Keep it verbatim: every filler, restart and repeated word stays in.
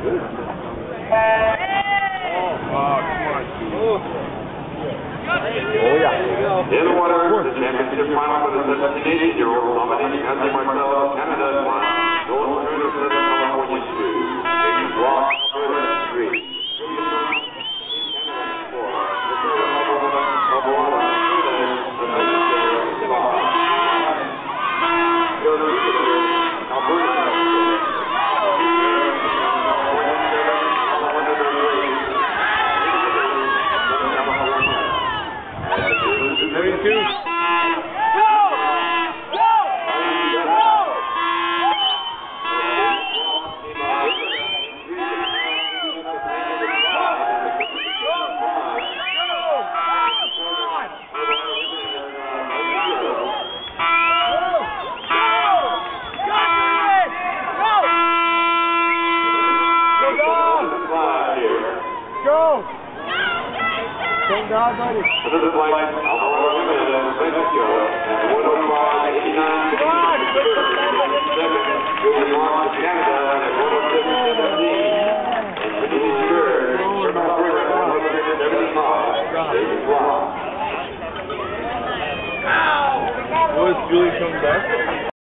Oh, yeah. In the water, the championship final for the seventeen-eighteen-year-old nominee, Matthew Marcel, Canada, one. Nolan Turner, California, two. James Ross, Alberta, three. Go! Thank God, buddy. This is like Alvaro Jimenez, Mexico, at one oh five eighty-nine. Come on! Second, Julie Moss, Canada, at one oh six seventeen. And Denise Schur, from Alberta, at one oh six seventy-five. David Ross. Was Julie coming back?